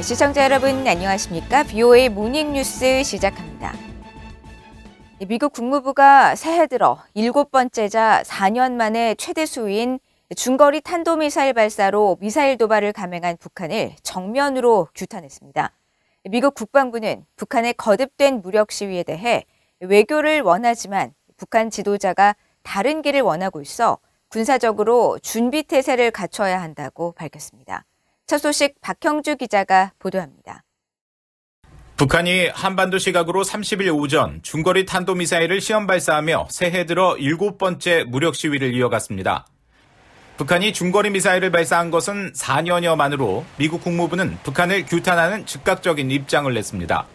시청자 여러분 안녕하십니까? BOA 모닝뉴스 시작합니다. 미국 국무부가 새해 들어 7번째자 4년 만에 최대 수위인 중거리 탄도미사일 발사로 미사일 도발을 감행한 북한을 정면으로 규탄했습니다. 미국 국방부는 북한의 거듭된 무력 시위에 대해 외교를 원하지만 북한 지도자가 다른 길을 원하고 있어 군사적으로 준비태세를 갖춰야 한다고 밝혔습니다. 첫 소식 박형주 기자가 보도합니다. 북한이 한반도 시각으로 30일 오전 중거리 탄도미사일을 시험 발사하며 새해 들어 7번째 무력 시위를 이어갔습니다. 북한이 중거리 미사일을 발사한 것은 4년여 만으로 미국 국무부는 북한을 규탄하는 즉각적인 입장을 냈습니다.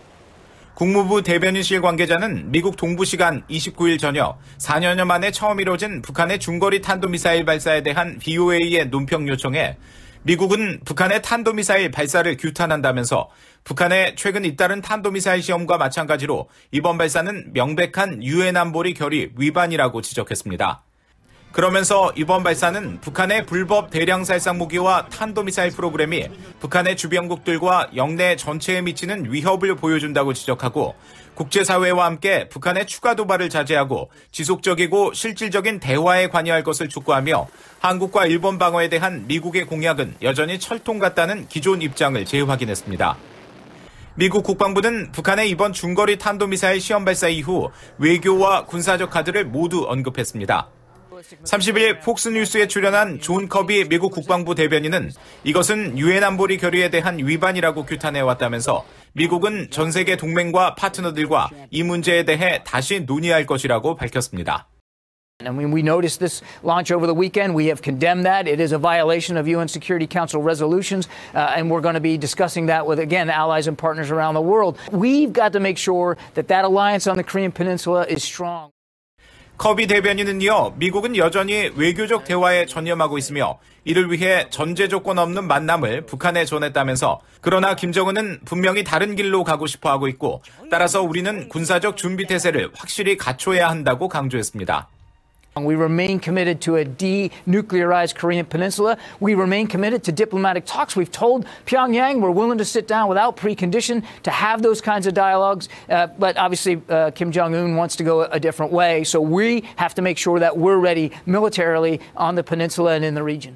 국무부 대변인실 관계자는 미국 동부 시간 29일 저녁 4년여 만에 처음 이뤄진 북한의 중거리 탄도미사일 발사에 대한 BOA의 논평 요청에 미국은 북한의 탄도미사일 발사를 규탄한다면서 북한의 최근 잇따른 탄도미사일 시험과 마찬가지로 이번 발사는 명백한 유엔 안보리 결의 위반이라고 지적했습니다. 그러면서 이번 발사는 북한의 불법 대량 살상 무기와 탄도미사일 프로그램이 북한의 주변국들과 영내 전체에 미치는 위협을 보여준다고 지적하고 국제사회와 함께 북한의 추가 도발을 자제하고 지속적이고 실질적인 대화에 관여할 것을 촉구하며 한국과 일본 방어에 대한 미국의 공약은 여전히 철통 같다는 기존 입장을 재확인했습니다. 미국 국방부는 북한의 이번 중거리 탄도미사일 시험 발사 이후 외교와 군사적 카드를 모두 언급했습니다. 30일 폭스뉴스에 출연한 존 커비 미국 국방부 대변인은 이것은 유엔 안보리 결의에 대한 위반이라고 규탄해왔다면서 미국은 전 세계 동맹과 파트너들과 이 문제에 대해 다시 논의할 것이라고 밝혔습니다. I mean, we noticed this launch over the weekend. We have condemned that. It is a violation of UN Security Council resolutions, and we're going to be discussing that with, again, allies and partners around the world. We've got to make sure that that alliance on the Korean Peninsula is strong. 커비 대변인은 이어 미국은 여전히 외교적 대화에 전념하고 있으며 이를 위해 전제 조건 없는 만남을 북한에 전했다면서 그러나 김정은은 분명히 다른 길로 가고 싶어하고 있고 따라서 우리는 군사적 준비 태세를 확실히 갖춰야 한다고 강조했습니다. We remain committed to a denuclearized Korean Peninsula. We remain committed to diplomatic talks. We've told Pyongyang we're willing to sit down without precondition to have those kinds of dialogues. But obviously, Kim Jong-un wants to go a different way. So we have to make sure that we're ready militarily on the peninsula and in the region.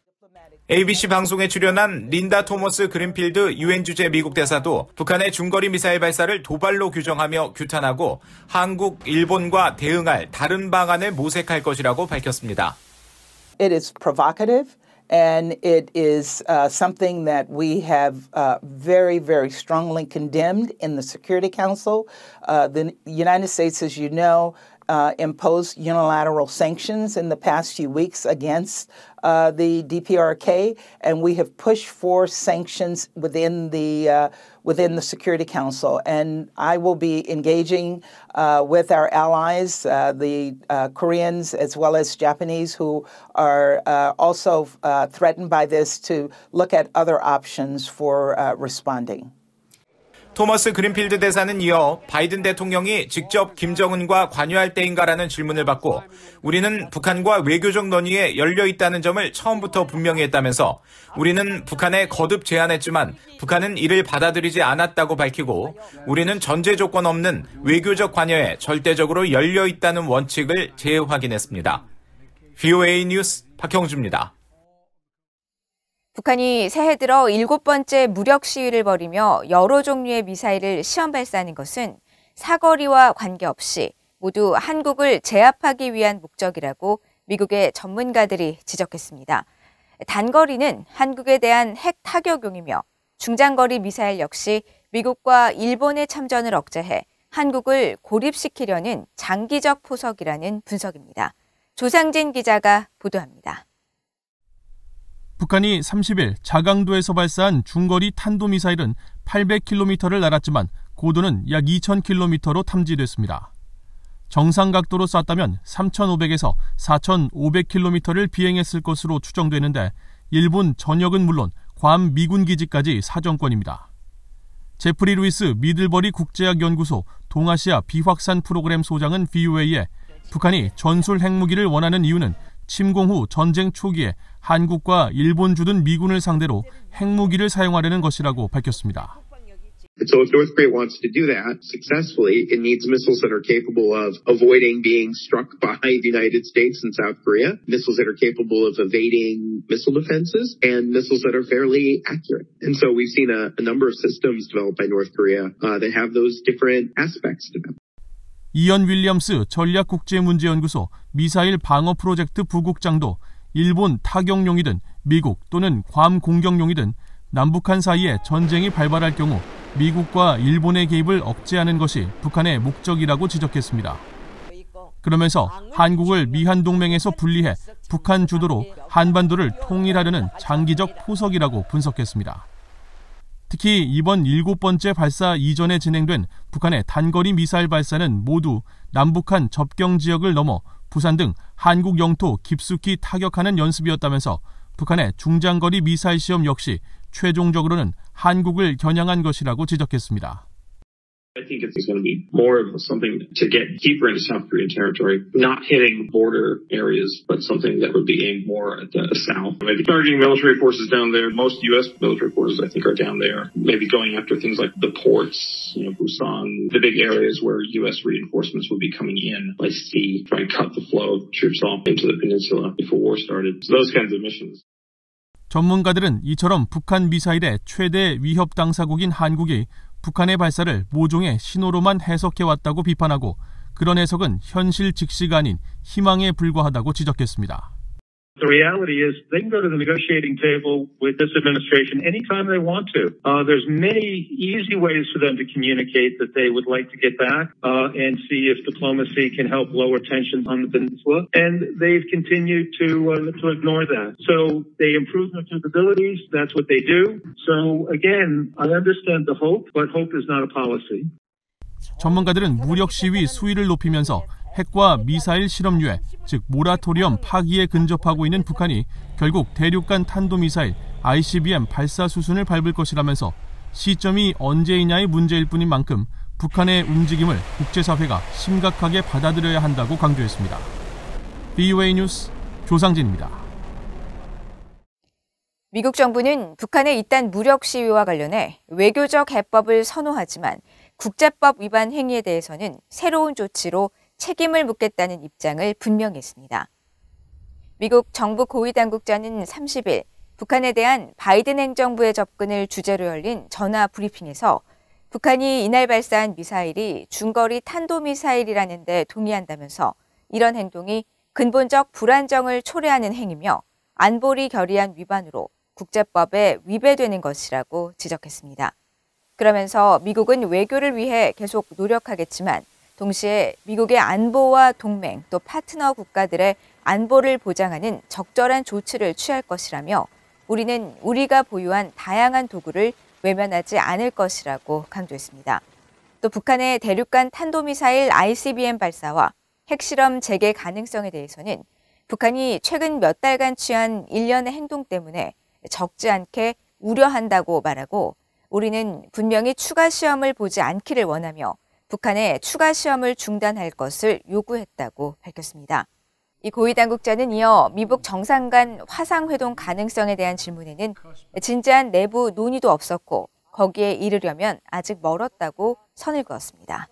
ABC 방송에 출연한 린다 토머스 그린필드 유엔 주재 미국 대사도 북한의 중거리 미사일 발사를 도발로 규정하며 규탄하고 한국, 일본과 대응할 다른 방안을 모색할 것이라고 밝혔습니다. It is provocative and it is something that we have very, very strongly condemned in the Security Council. The United States, as you know, imposed unilateral sanctions in the past few weeks against the DPRK, and we have pushed for sanctions within the Security Council. And I will be engaging with our allies, the Koreans as well as Japanese, who are also threatened by this, to look at other options for responding. 토머스 그린필드 대사는 이어 바이든 대통령이 직접 김정은과 관여할 때인가라는 질문을 받고 우리는 북한과 외교적 논의에 열려 있다는 점을 처음부터 분명히 했다면서 우리는 북한에 거듭 제안했지만 북한은 이를 받아들이지 않았다고 밝히고 우리는 전제 조건 없는 외교적 관여에 절대적으로 열려 있다는 원칙을 재확인했습니다. BOA 뉴스 박형주입니다. 북한이 새해 들어 7번째 무력 시위를 벌이며 여러 종류의 미사일을 시험 발사하는 것은 사거리와 관계없이 모두 한국을 제압하기 위한 목적이라고 미국의 전문가들이 지적했습니다. 단거리는 한국에 대한 핵 타격용이며 중장거리 미사일 역시 미국과 일본의 참전을 억제해 한국을 고립시키려는 장기적 포석이라는 분석입니다. 조상진 기자가 보도합니다. 북한이 30일 자강도에서 발사한 중거리 탄도미사일은 800km를 날았지만 고도는 약 2000km로 탐지됐습니다. 정상 각도로 쐈다면 3500에서 4500km를 비행했을 것으로 추정되는데 일본 전역은 물론 괌 미군 기지까지 사정권입니다. 제프리 루이스 미들버리 국제학연구소 동아시아 비확산 프로그램 소장은 BOA에 북한이 전술 핵무기를 원하는 이유는 침공 후 전쟁 초기에 한국과 일본 주둔 미군을 상대로 핵무기를 사용하려는 것이라고 밝혔습니다. So if North Korea wants to do that successfully, it needs missiles that are capable of avoiding being struck by the United States and South Korea, missiles that are capable of evading missile defenses, and missiles that are fairly accurate. And so we've seen a number of systems developed by North Korea that have those different aspects to them. 이언 윌리엄스 전략국제문제연구소 미사일 방어 프로젝트 부국장도 일본 타격용이든 미국 또는 괌 공격용이든 남북한 사이에 전쟁이 발발할 경우 미국과 일본의 개입을 억제하는 것이 북한의 목적이라고 지적했습니다. 그러면서 한국을 미한동맹에서 분리해 북한 주도로 한반도를 통일하려는 장기적 포석이라고 분석했습니다. 특히 이번 7번째 발사 이전에 진행된 북한의 단거리 미사일 발사는 모두 남북한 접경 지역을 넘어 부산 등 한국 영토 깊숙이 타격하는 연습이었다면서 북한의 중장거리 미사일 시험 역시 최종적으로는 한국을 겨냥한 것이라고 지적했습니다. I think it's going to be more of something to get deeper into South Korean territory, not hitting border areas, but something that would be aimed more at the south. Maybe targeting military forces down there. Most U.S. military forces, I think, are down there. Maybe going after things like the ports, Busan, the big areas where U.S. reinforcements would be coming in by sea, trying to cut the flow of troops off into the peninsula before war started. So those kinds of missions. 전문가들은 이처럼 북한 미사일의 최대 위협 당사국인 한국이 북한의 발사를 모종의 신호로만 해석해왔다고 비판하고 그런 해석은 현실 직시가 아닌 희망에 불과하다고 지적했습니다. The reality is they can go to the negotiating table with this administration anytime they want to. There's many easy ways for them to communicate that they would like to get back and see if diplomacy can help lower tensions on the peninsula. And they've continued to ignore that. So they improve their capabilities. That's what they do. So again, I understand the hope, but hope is not a policy. 전문가들은 무력 시위 수위를 높이면서 핵과 미사일 실험 유예, 즉 모라토리엄 파기에 근접하고 있는 북한이 결국 대륙간 탄도미사일 ICBM 발사 수순을 밟을 것이라면서 시점이 언제이냐의 문제일 뿐인 만큼 북한의 움직임을 국제사회가 심각하게 받아들여야 한다고 강조했습니다. VOA 뉴스 조상진입니다. 미국 정부는 북한의 잇단 무력 시위와 관련해 외교적 해법을 선호하지만 국제법 위반 행위에 대해서는 새로운 조치로 책임을 묻겠다는 입장을 분명히 했습니다. 미국 정부 고위당국자는 30일 북한에 대한 바이든 행정부의 접근을 주제로 열린 전화 브리핑에서 북한이 이날 발사한 미사일이 중거리 탄도미사일이라는 데 동의한다면서 이런 행동이 근본적 불안정을 초래하는 행위며 안보리 결의안 위반으로 국제법에 위배되는 것이라고 지적했습니다. 그러면서 미국은 외교를 위해 계속 노력하겠지만 동시에 미국의 안보와 동맹 또 파트너 국가들의 안보를 보장하는 적절한 조치를 취할 것이라며 우리는 우리가 보유한 다양한 도구를 외면하지 않을 것이라고 강조했습니다. 또 북한의 대륙간 탄도미사일 ICBM 발사와 핵실험 재개 가능성에 대해서는 북한이 최근 몇 달간 취한 일련의 행동 때문에 적지 않게 우려한다고 말하고 우리는 분명히 추가 시험을 보지 않기를 원하며 북한의 추가 시험을 중단할 것을 요구했다고 밝혔습니다. 이 고위당국자는 이어 미북 정상 간 화상회동 가능성에 대한 질문에는 진지한 내부 논의도 없었고 거기에 이르려면 아직 멀었다고 선을 그었습니다.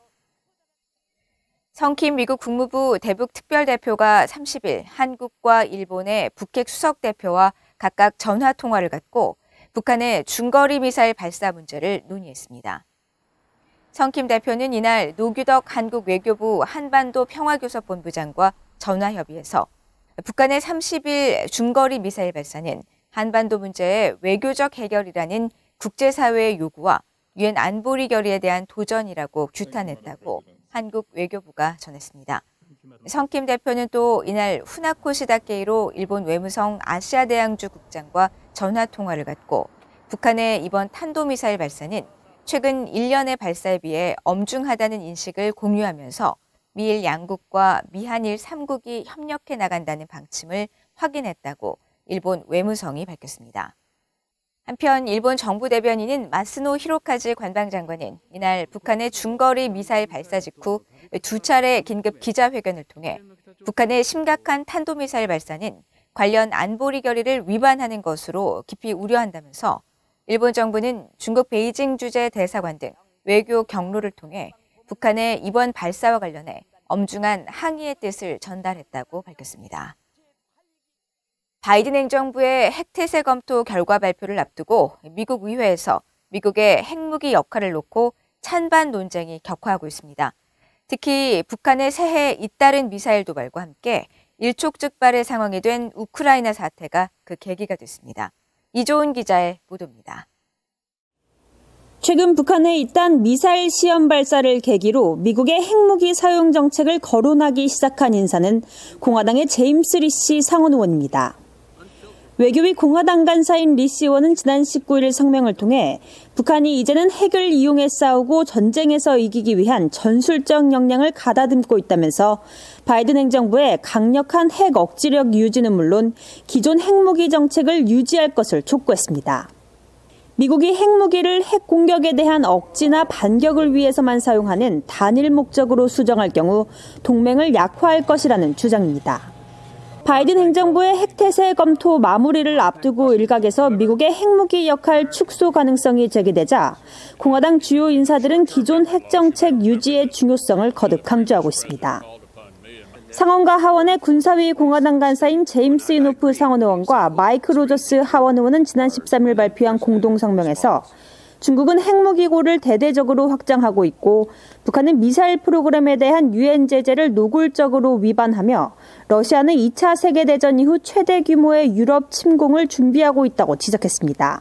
성킴 미국 국무부 대북 특별대표가 30일 한국과 일본의 북핵 수석대표와 각각 전화통화를 갖고 북한의 중거리 미사일 발사 문제를 논의했습니다. 성킴 대표는 이날 노규덕 한국 외교부 한반도 평화교섭본부장과 전화협의에서 북한의 30일 중거리 미사일 발사는 한반도 문제의 외교적 해결이라는 국제사회의 요구와 유엔 안보리 결의에 대한 도전이라고 규탄했다고 한국 외교부가 전했습니다. 성킴 대표는 또 이날 후나코 시다케이로 일본 외무성 아시아대양주 국장과 전화통화를 갖고 북한의 이번 탄도미사일 발사는 최근 1년의 발사에 비해 엄중하다는 인식을 공유하면서 미일 양국과 미한일 3국이 협력해 나간다는 방침을 확인했다고 일본 외무성이 밝혔습니다. 한편 일본 정부 대변인인 마스노 히로카즈 관방장관은 이날 북한의 중거리 미사일 발사 직후 2차례 긴급 기자회견을 통해 북한의 심각한 탄도미사일 발사는 관련 안보리 결의를 위반하는 것으로 깊이 우려한다면서 일본 정부는 중국 베이징 주재 대사관 등 외교 경로를 통해 북한의 이번 발사와 관련해 엄중한 항의의 뜻을 전달했다고 밝혔습니다. 바이든 행정부의 핵태세 검토 결과 발표를 앞두고 미국 의회에서 미국의 핵무기 역할을 놓고 찬반 논쟁이 격화하고 있습니다. 특히 북한의 새해 잇따른 미사일 도발과 함께 일촉즉발의 상황이 된 우크라이나 사태가 그 계기가 됐습니다. 이조은 기자의 보도입니다. 최근 북한의 잇따른 미사일 시험 발사를 계기로 미국의 핵무기 사용 정책을 거론하기 시작한 인사는 공화당의 제임스 리시 상원 의원입니다. 외교위 공화당 간사인 리시 의원은 지난 19일 성명을 통해 북한이 이제는 핵을 이용해 싸우고 전쟁에서 이기기 위한 전술적 역량을 가다듬고 있다면서 바이든 행정부의 강력한 핵 억지력 유지는 물론 기존 핵무기 정책을 유지할 것을 촉구했습니다. 미국이 핵무기를 핵 공격에 대한 억지나 반격을 위해서만 사용하는 단일 목적으로 수정할 경우 동맹을 약화할 것이라는 주장입니다. 바이든 행정부의 핵태세 검토 마무리를 앞두고 일각에서 미국의 핵무기 역할 축소 가능성이 제기되자 공화당 주요 인사들은 기존 핵정책 유지의 중요성을 거듭 강조하고 있습니다. 상원과 하원의 군사위 공화당 간사인 제임스 이노프 상원 의원과 마이크 로저스 하원 의원은 지난 13일 발표한 공동성명에서 중국은 핵무기고를 대대적으로 확장하고 있고 북한은 미사일 프로그램에 대한 유엔 제재를 노골적으로 위반하며 러시아는 2차 세계대전 이후 최대 규모의 유럽 침공을 준비하고 있다고 지적했습니다.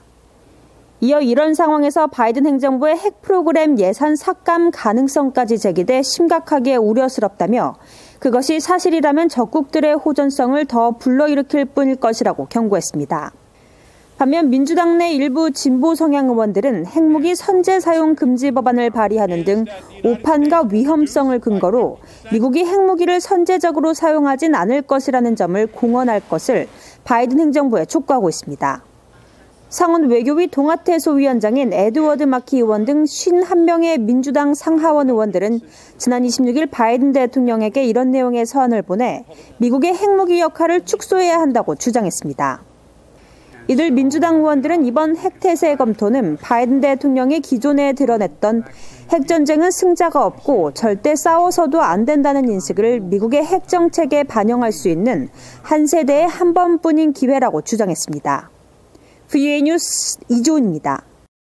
이어 이런 상황에서 바이든 행정부의 핵 프로그램 예산 삭감 가능성까지 제기돼 심각하게 우려스럽다며 그것이 사실이라면 적국들의 호전성을 더 불러일으킬 뿐일 것이라고 경고했습니다. 반면 민주당 내 일부 진보 성향 의원들은 핵무기 선제 사용 금지 법안을 발의하는 등 오판과 위험성을 근거로 미국이 핵무기를 선제적으로 사용하진 않을 것이라는 점을 공언할 것을 바이든 행정부에 촉구하고 있습니다. 상원 외교위 동아태 소위원장인 에드워드 마키 의원 등 51명의 민주당 상하원 의원들은 지난 26일 바이든 대통령에게 이런 내용의 서한을 보내 미국의 핵무기 역할을 축소해야 한다고 주장했습니다. 이들 민주당 의원들은 이번 핵태세 검토는 바이든 대통령이 기존에 드러냈던 핵전쟁은 승자가 없고 절대 싸워서도 안 된다는 인식을 미국의 핵정책에 반영할 수 있는 한 세대의 한 번뿐인 기회라고 주장했습니다. VOA 뉴스 이조은입니다.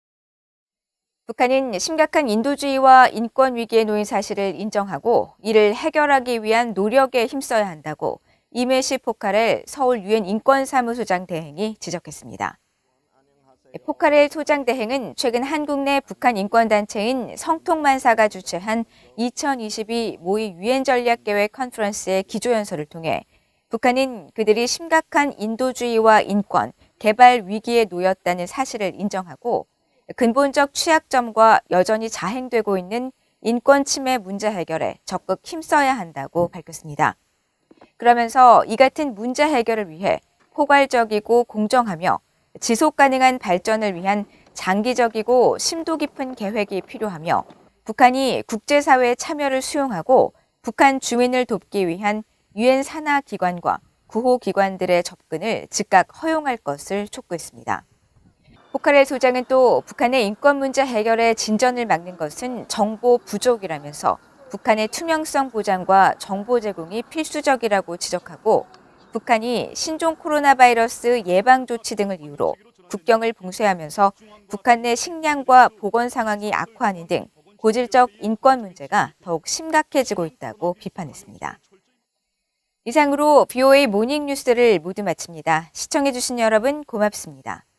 북한은 심각한 인도주의와 인권 위기에 놓인 사실을 인정하고 이를 해결하기 위한 노력에 힘써야 한다고 이메시 포카렐 서울 유엔 인권사무소장 대행이 지적했습니다. 포카렐 소장 대행은 최근 한국 내 북한 인권단체인 성통만사가 주최한 2022 모의 유엔 전략계획 컨퍼런스의 기조연설을 통해 북한은 그들이 심각한 인도주의와 인권, 개발 위기에 놓였다는 사실을 인정하고 근본적 취약점과 여전히 자행되고 있는 인권 침해 문제 해결에 적극 힘써야 한다고 밝혔습니다. 그러면서 이 같은 문제 해결을 위해 포괄적이고 공정하며 지속 가능한 발전을 위한 장기적이고 심도 깊은 계획이 필요하며 북한이 국제사회의 참여를 수용하고 북한 주민을 돕기 위한 유엔 산하 기관과 구호 기관들의 접근을 즉각 허용할 것을 촉구했습니다. 포카렐 소장은 또 북한의 인권 문제 해결에 진전을 막는 것은 정보 부족이라면서 북한의 투명성 보장과 정보 제공이 필수적이라고 지적하고 북한이 신종 코로나 바이러스 예방 조치 등을 이유로 국경을 봉쇄하면서 북한 내 식량과 보건 상황이 악화하는 등 고질적 인권 문제가 더욱 심각해지고 있다고 비판했습니다. 이상으로 VOA 모닝 뉴스를 모두 마칩니다. 시청해주신 여러분 고맙습니다.